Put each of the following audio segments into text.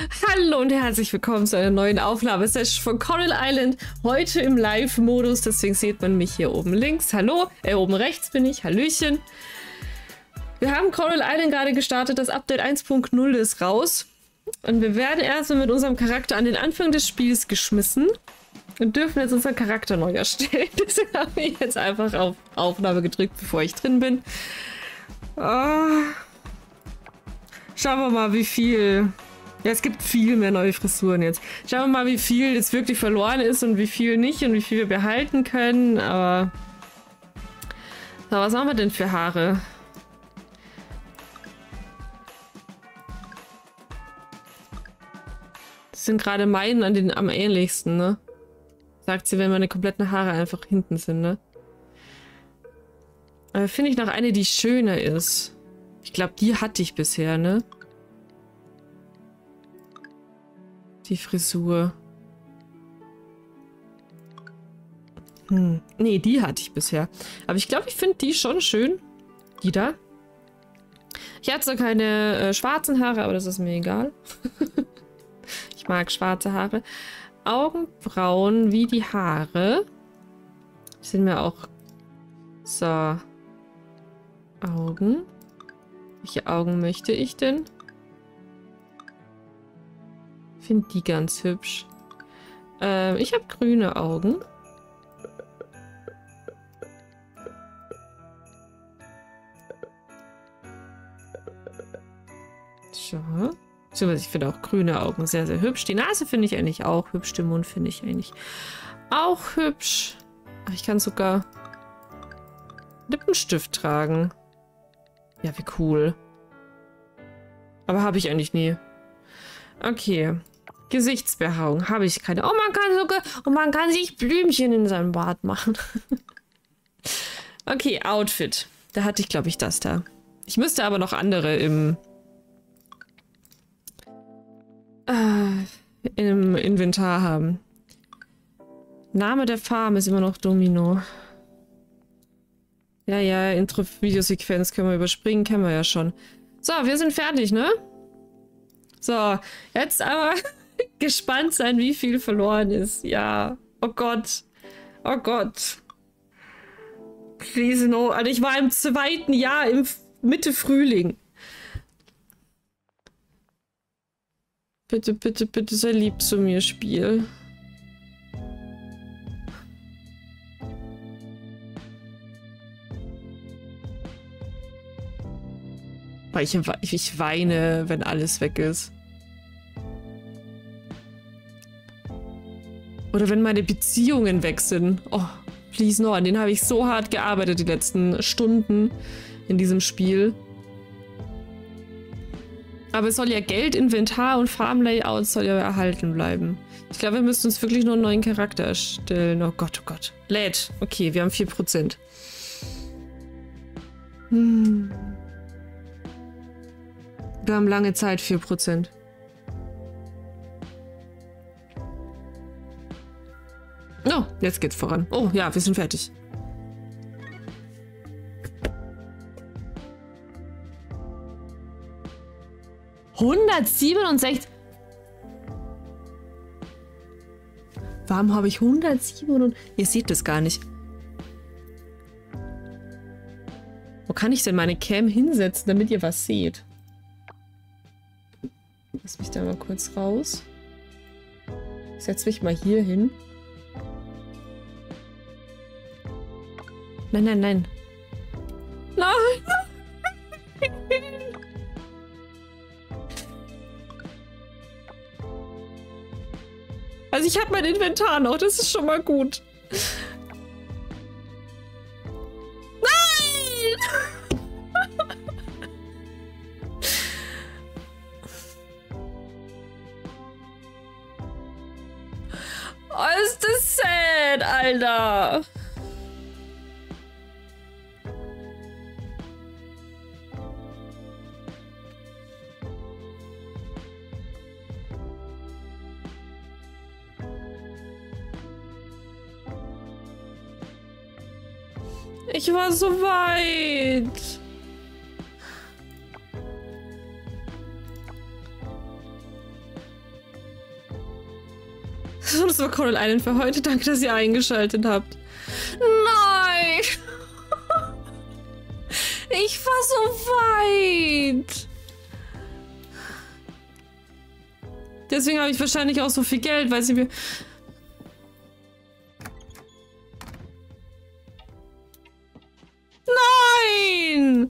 Hallo und herzlich willkommen zu einer neuen Aufnahmesession von Coral Island. Heute im Live-Modus, deswegen sieht man mich hier oben links. Hallo, oben rechts bin ich. Hallöchen. Wir haben Coral Island gerade gestartet, das Update 1.0 ist raus. Und wir werden erstmal mit unserem Charakter an den Anfang des Spiels geschmissen. Und dürfen jetzt unseren Charakter neu erstellen. Deswegen habe ich jetzt einfach auf Aufnahme gedrückt, bevor ich drin bin. Schauen wir mal, wie viel... Ja, es gibt viel mehr neue Frisuren jetzt. Schauen wir mal, wie viel jetzt wirklich verloren ist und wie viel nicht und wie viel wir behalten können. Aber... So, was haben wir denn für Haare? Das sind gerade meinen am ähnlichsten, ne? Sagt sie, wenn meine kompletten Haare einfach hinten sind, ne? Aber finde ich noch eine, die schöner ist. Ich glaube, die hatte ich bisher, ne? Die Frisur. Nee, die hatte ich bisher. Aber ich glaube, ich finde die schon schön. Die da. Ich hatte zwar keine schwarzen Haare, aber das ist mir egal. Ich mag schwarze Haare. Augenbrauen wie die Haare. Sind mir auch... So. Augen. Welche Augen möchte ich denn? Ich finde die ganz hübsch. Ich habe grüne Augen. So. Ich finde auch grüne Augen sehr, sehr hübsch. Die Nase finde ich eigentlich auch hübsch. Den Mund finde ich eigentlich auch hübsch. Ich kann sogar Lippenstift tragen. Ja, wie cool. Aber habe ich eigentlich nie. Okay. Gesichtsbehaarung habe ich keine. Oh, man kann sogar... Und man kann sich Blümchen in seinen Bart machen. Okay, Outfit. Da hatte ich, glaube ich, das da. Ich müsste aber noch andere im Inventar haben. Name der Farm ist immer noch Domino. Ja, ja, Intro-Videosequenz können wir überspringen, kennen wir ja schon. So, wir sind fertig, ne? So, jetzt aber gespannt sein, wie viel verloren ist. Ja, oh Gott. Oh Gott. Please no. Also ich war im 2. Jahr, im Mitte Frühling. Bitte, bitte, bitte sei lieb zu mir, Spiel. Weil ich weine, wenn alles weg ist. Oder wenn meine Beziehungen weg sind. Oh, please no. An denen habe ich so hart gearbeitet die letzten Stunden in diesem Spiel. Aber es soll ja Geld, Inventar und Farmlayout soll ja erhalten bleiben. Ich glaube, wir müssen uns wirklich nur einen neuen Charakter erstellen. Oh Gott, oh Gott. Lädt. Okay, wir haben 4%. Wir haben lange Zeit, 4%. Oh, jetzt geht's voran. Oh ja, wir sind fertig. $167. Warum habe ich 107? Ihr seht das gar nicht. Wo kann ich denn meine Cam hinsetzen, damit ihr was seht? Lass mich da mal kurz raus. Ich setze mich mal hier hin. Nein, nein, nein. Nein! Also ich habe mein Inventar noch, das ist schon mal gut. Nein! Oh, ist das sad, Alter. Ich war so weit. Das war Coral Island für heute. Danke, dass ihr eingeschaltet habt. Nein! Ich war so weit! Deswegen habe ich wahrscheinlich auch so viel Geld, weil sie mir... Nein!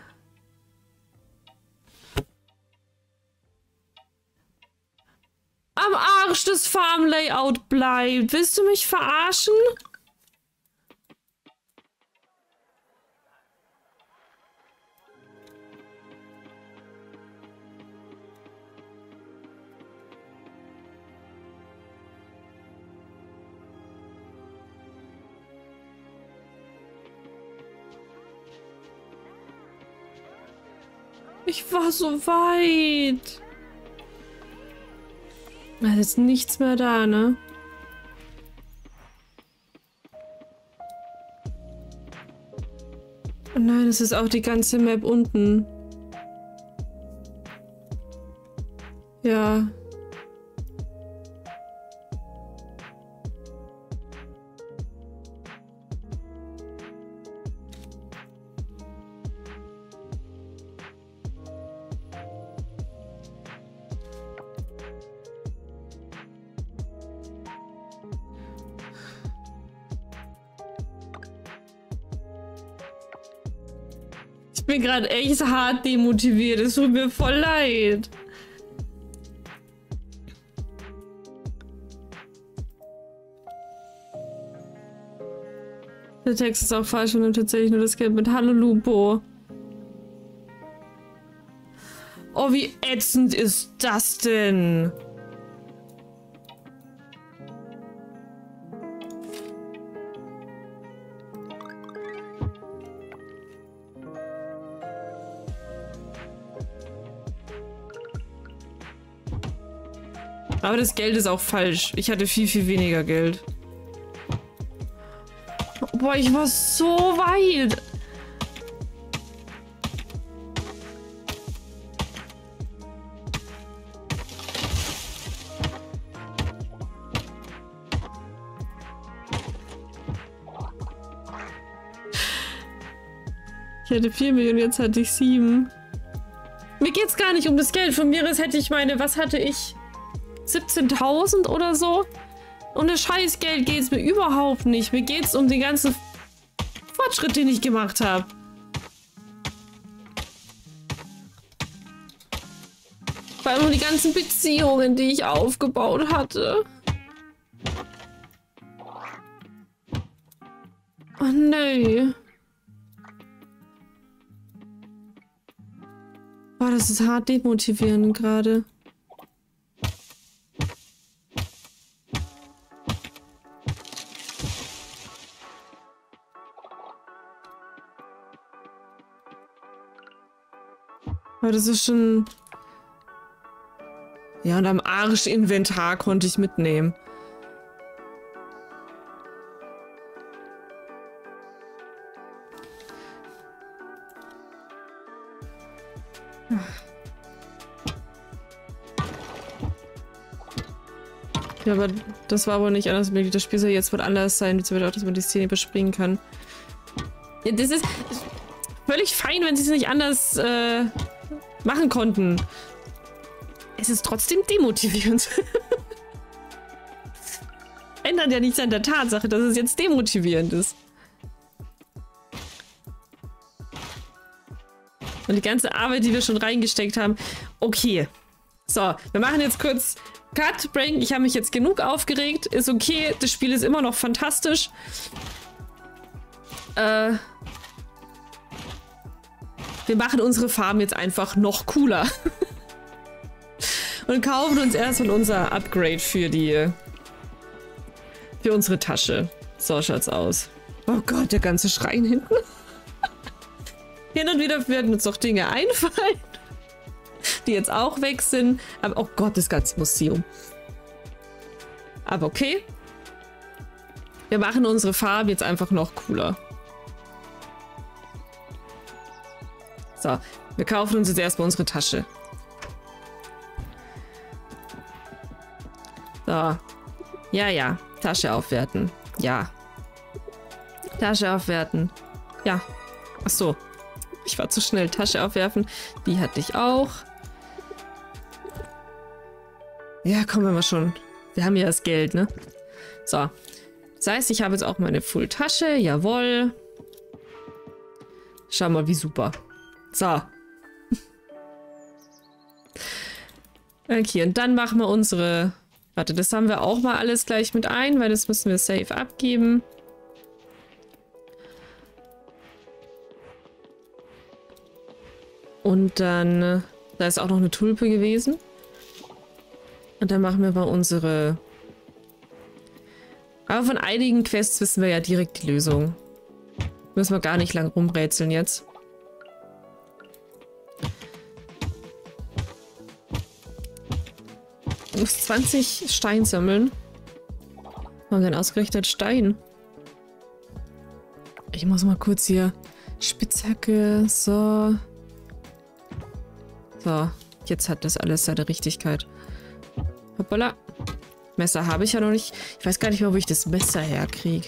Am Arsch des Farm-Layout bleibt. Willst du mich verarschen? Ich war so weit. Da ist jetzt nichts mehr da, ne? Oh nein, es ist auch die ganze Map unten. Ja. Ich bin gerade echt hart demotiviert. Es tut mir voll leid. Der Text ist auch falsch und nimmt tatsächlich nur das Geld mit. Hallo Lupo. Oh, wie ätzend ist das denn? Aber das Geld ist auch falsch. Ich hatte viel, viel weniger Geld. Boah, ich war so weit. Ich hatte 4 Millionen, jetzt hatte ich 7. Mir geht's gar nicht um das Geld. Von mir aus hätte ich meine, was hatte ich? 17.000 oder so? Um das Scheißgeld geht's mir überhaupt nicht. Mir geht's um den ganzen Fortschritt, den ich gemacht habe. Vor allem um die ganzen Beziehungen, die ich aufgebaut hatte. Oh nee. Boah, das ist hart demotivierend gerade. Aber das ist schon... Ja, und am Arsch Inventar konnte ich mitnehmen. Ja, aber das war wohl nicht anders möglich. Das Spiel soll jetzt wohl anders sein, beziehungsweise auch, dass man die Szene überspringen kann. Ja, das ist völlig fein, wenn sie es nicht anders machen konnten. Es ist trotzdem demotivierend. Ändert ja nichts an der Tatsache, dass es jetzt demotivierend ist. Und die ganze Arbeit, die wir schon reingesteckt haben. Okay. So, wir machen jetzt kurz Cut, Break. Ich habe mich jetzt genug aufgeregt. Ist okay, das Spiel ist immer noch fantastisch. Wir machen unsere Farm jetzt einfach noch cooler. Und kaufen uns erstmal unser Upgrade für unsere Tasche. So schaut's aus. Oh Gott, der ganze Schrein hinten. Hin und wieder werden uns noch Dinge einfallen, die jetzt auch weg sind. Aber oh Gott, das ganze Museum. Aber okay. Wir machen unsere Farm jetzt einfach noch cooler. So, wir kaufen uns jetzt erstmal unsere Tasche. So. Ja, ja. Tasche aufwerten. Ja. Tasche aufwerten. Ja. Ach so. Ich war zu schnell. Tasche aufwerfen. Die hatte ich auch. Ja, kommen wir mal schon. Wir haben ja das Geld, ne? So. Das heißt, ich habe jetzt auch meine Full-Tasche. Jawohl. Schau mal, wie super. So. Okay, und dann machen wir unsere... Warte, das haben wir auch mal alles gleich mit ein, weil das müssen wir safe abgeben. Und dann... Da ist auch noch eine Tulpe gewesen. Und dann machen wir mal unsere... Aber von einigen Quests wissen wir ja direkt die Lösung. Müssen wir gar nicht lang rumrätseln jetzt. Ich muss 20 Stein sammeln. Warum denn ausgerechnet Stein? Ich muss mal kurz hier... Spitzhacke, so... So, jetzt hat das alles seine Richtigkeit. Hoppala. Messer habe ich ja noch nicht. Ich weiß gar nicht mehr, wo ich das Messer herkriege.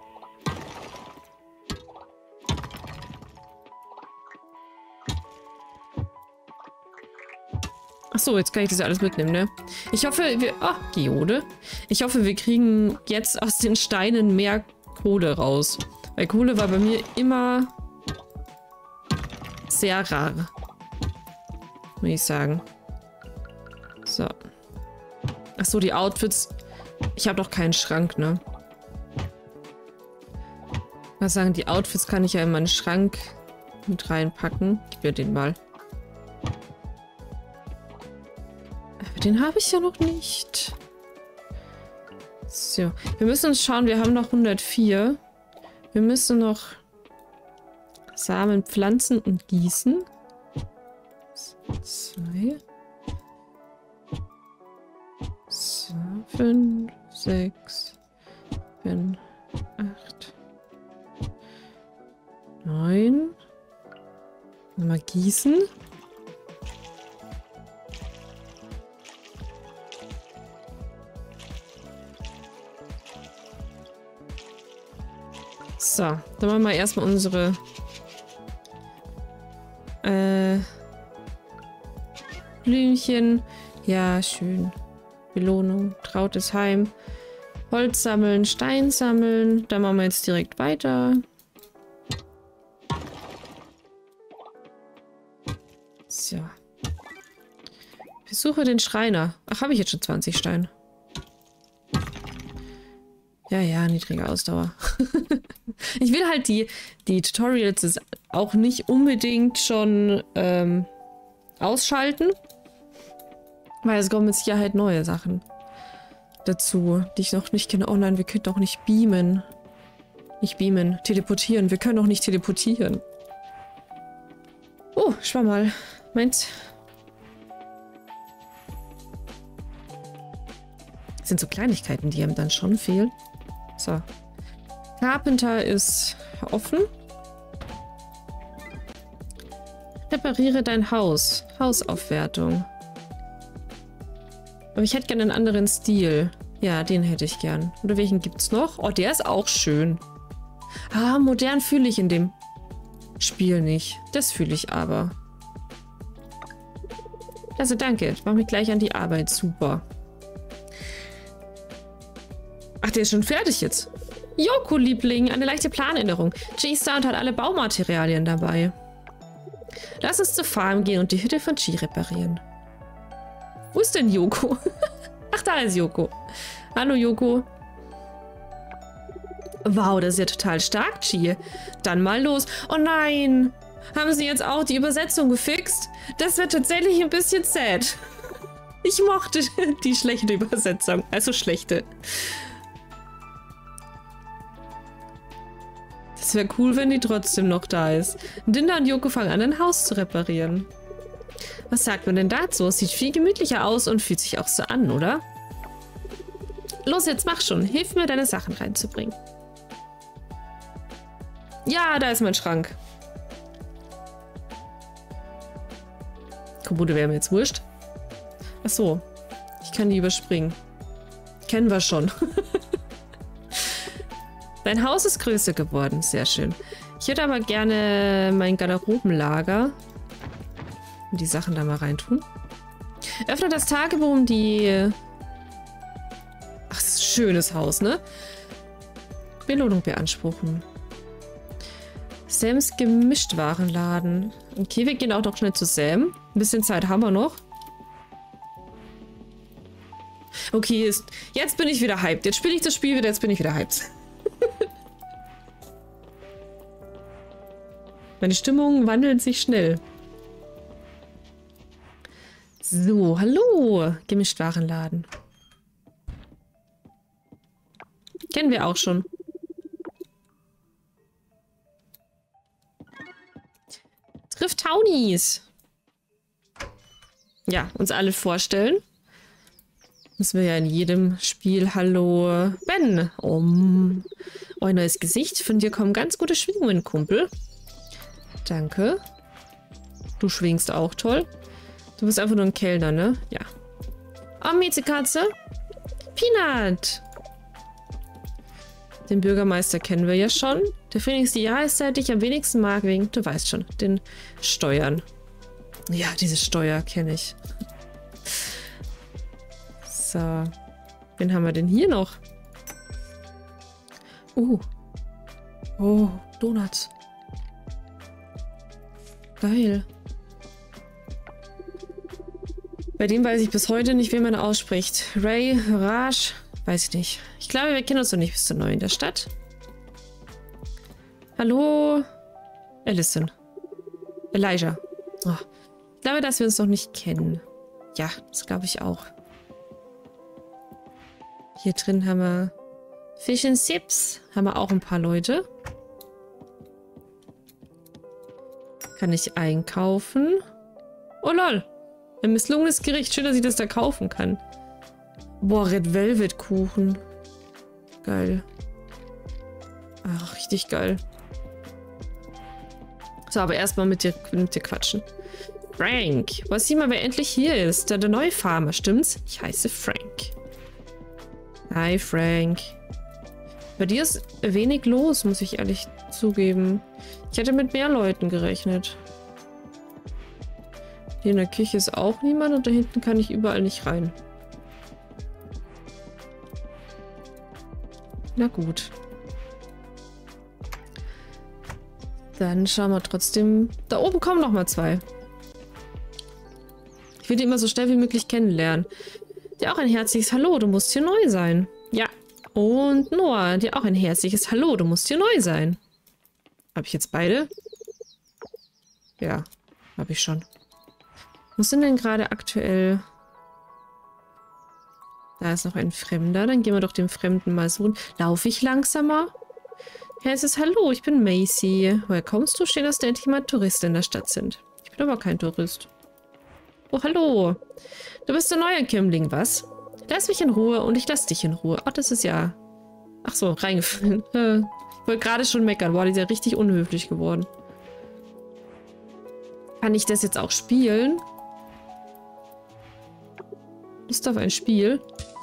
Achso, jetzt kann ich das alles mitnehmen, ne? Ich hoffe, wir... Ah, Geode. Ich hoffe, wir kriegen jetzt aus den Steinen mehr Kohle raus. Weil Kohle war bei mir immer sehr rar. Muss ich sagen. So. Achso, die Outfits. Ich habe doch keinen Schrank, ne? Mal sagen, die Outfits kann ich ja in meinen Schrank mit reinpacken. Gib mir den mal. Aber den habe ich ja noch nicht. So. Wir müssen uns schauen, wir haben noch 104. Wir müssen noch Samen pflanzen und gießen. 2. 5, 6, 7, 8, 9. Mal gießen. So, dann machen wir erstmal unsere Blümchen. Ja, schön. Belohnung, trautes Heim. Holz sammeln, Stein sammeln. Dann machen wir jetzt direkt weiter. So. Besuche den Schreiner. Ach, habe ich jetzt schon 20 Steine. Ja, ja, niedrige Ausdauer. Ich will halt die Tutorials auch nicht unbedingt schon ausschalten. Weil es kommen mit Sicherheit neue Sachen dazu, die ich noch nicht kenne. Oh nein, wir können doch nicht beamen. Nicht beamen, teleportieren. Wir können doch nicht teleportieren. Oh, schau mal. Meins. Das sind so Kleinigkeiten, die einem dann schon fehlen. So. Carpenter ist offen. Repariere dein Haus. Hausaufwertung. Aber ich hätte gerne einen anderen Stil. Ja, den hätte ich gern. Oder welchen gibt's noch? Oh, der ist auch schön. Ah, modern fühle ich in dem Spiel nicht. Das fühle ich aber. Also danke. Ich mache mich gleich an die Arbeit. Super. Ach, der ist schon fertig jetzt. Yoko, Liebling. Eine leichte Planänderung. G-Sound hat alle Baumaterialien dabei. Lass uns zur Farm gehen und die Hütte von G reparieren. Wo ist denn Yoko? Ach, da ist Yoko. Hallo, Yoko. Wow, das ist ja total stark, Chi. Dann mal los. Oh nein. Haben sie jetzt auch die Übersetzung gefixt? Das wird tatsächlich ein bisschen sad. Ich mochte die schlechte Übersetzung. Also schlechte. Das wäre cool, wenn die trotzdem noch da ist. Dinda und Yoko fangen an, ein Haus zu reparieren. Was sagt man denn dazu? Es sieht viel gemütlicher aus und fühlt sich auch so an, oder? Los, jetzt mach schon. Hilf mir, deine Sachen reinzubringen. Ja, da ist mein Schrank. Kommode wäre mir jetzt wurscht. Ach so. Ich kann die überspringen. Kennen wir schon. Dein Haus ist größer geworden. Sehr schön. Ich würde aber gerne mein Garderobenlager und die Sachen da mal reintun. Öffne das Tagebuch um die... Ach, das ist ein schönes Haus, ne? Belohnung beanspruchen. Sams Gemischtwarenladen. Okay, wir gehen auch noch schnell zu Sam. Ein bisschen Zeit haben wir noch. Okay, jetzt bin ich wieder hyped. Jetzt spiele ich das Spiel wieder, jetzt bin ich wieder hyped. Meine Stimmungen wandeln sich schnell. So, hallo. Gemischtwarenladen. Kennen wir auch schon. Trifft Townies. Ja, uns alle vorstellen. Müssen wir ja in jedem Spiel. Hallo, Ben. Oh, ein neues Gesicht. Von dir kommen ganz gute Schwingungen, Kumpel. Danke. Du schwingst auch toll. Du bist einfach nur ein Kellner, ne? Ja. Oh, Miezekatze. Peanut. Den Bürgermeister kennen wir ja schon. Der Phoenix die Jahreszeit, die ich am wenigsten mag, wegen, du weißt schon, den Steuern. Ja, diese Steuer kenne ich. So. Wen haben wir denn hier noch? Oh, Donuts. Geil. Bei dem weiß ich bis heute nicht, wie man ausspricht. Ray, Raj, weiß ich nicht. Ich glaube, wir kennen uns noch nicht. Bist du neu in der Stadt? Hallo? Allison. Elijah. Oh. Ich glaube, dass wir uns noch nicht kennen. Ja, das glaube ich auch. Hier drin haben wir Fish and Chips. Haben wir auch ein paar Leute. Kann ich einkaufen? Oh lol. Ein misslungenes Gericht. Schön, dass ich das da kaufen kann. Boah, Red Velvet Kuchen. Geil. Ach, richtig geil. So, aber erstmal mit dir quatschen. Frank. Was sieh mal, wer endlich hier ist. Der neue Farmer, stimmt's? Ich heiße Frank. Hi, Frank. Bei dir ist wenig los, muss ich ehrlich zugeben. Ich hätte mit mehr Leuten gerechnet. Hier in der Küche ist auch niemand und da hinten kann ich überall nicht rein. Na gut. Dann schauen wir trotzdem. Da oben kommen noch mal zwei. Ich will die immer so schnell wie möglich kennenlernen. Dir auch ein herzliches Hallo, du musst hier neu sein. Ja. Und Noah, dir auch ein herzliches Hallo, du musst hier neu sein. Habe ich jetzt beide? Ja, habe ich schon. Wo sind denn gerade aktuell... Da ist noch ein Fremder. Dann gehen wir doch den Fremden mal suchen. Laufe ich langsamer? Herzliches Hallo, ich bin Macy. Woher kommst du? Steht, dass da endlich mal Touristen in der Stadt sind. Ich bin aber kein Tourist. Oh, hallo. Du bist ein neuer Kimmling, was? Lass mich in Ruhe und ich lass dich in Ruhe. Ach, das ist ja... Ach so, reingefallen. Ich wollte gerade schon meckern. Boah, die ist ja richtig unhöflich geworden. Kann ich das jetzt auch spielen? Lust auf ein Spiel?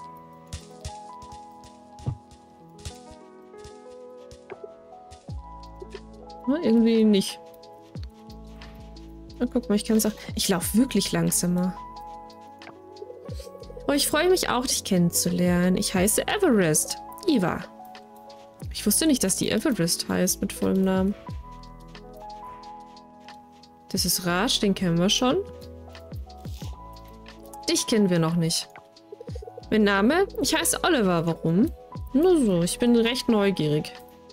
Irgendwie nicht. Na, guck mal, ich kann es auch... Ich laufe wirklich langsamer. Oh, ich freue mich auch, dich kennenzulernen. Ich heiße Everest. Eva. Ich wusste nicht, dass die Everest heißt mit vollem Namen. Das ist Raj, den kennen wir schon. Dich kennen wir noch nicht. Mein Name? Ich heiße Oliver. Warum? Nur so, ich bin recht neugierig.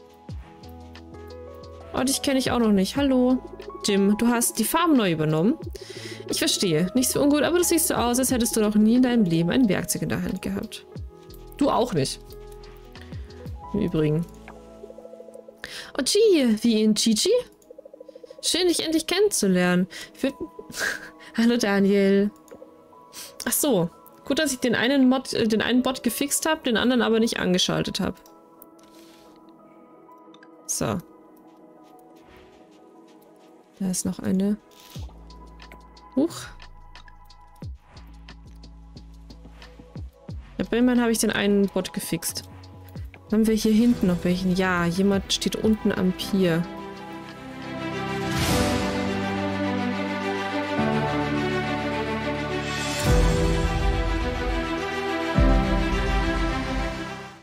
Oh, dich kenne ich auch noch nicht. Hallo. Jim, du hast die Farm neu übernommen. Ich verstehe. Nicht so ungut, aber du siehst so aus, als hättest du noch nie in deinem Leben ein Werkzeug in der Hand gehabt. Du auch nicht. Im Übrigen. Oh, G, wie in Chichi? Schön, dich endlich kennenzulernen. Hallo, Daniel. Ach so. Gut, dass ich den einen Bot gefixt habe, den anderen aber nicht angeschaltet habe. So. Da ist noch eine. Huch. Ja, immerhin habe ich den einen Bot gefixt. Haben wir hier hinten noch welchen? Ja, jemand steht unten am Pier.